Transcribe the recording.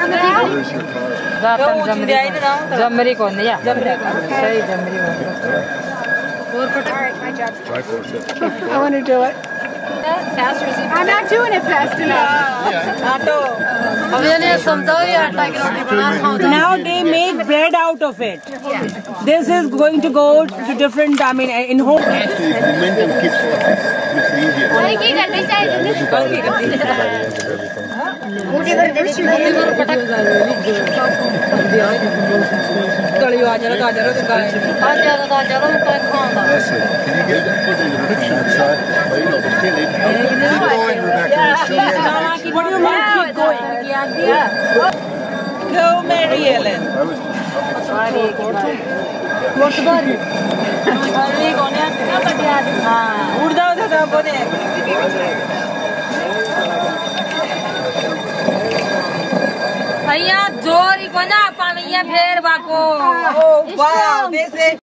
Where's your car? Jamri ko niya. Say Jamri ko. Alright, my job. Try for it. I want to do it. Faster is I'm not doing it fast enough. Now they make bread out of it. This is going to go to different, I mean, in home. Momentum keeps easier. Can you get that foot in the friction side? You know, there's still keep going, Rebecca. What do you mean keep going? Go, Mary Ellen. Ayah, jori ko na, pamilya फेर बाको. Oh, wow, this is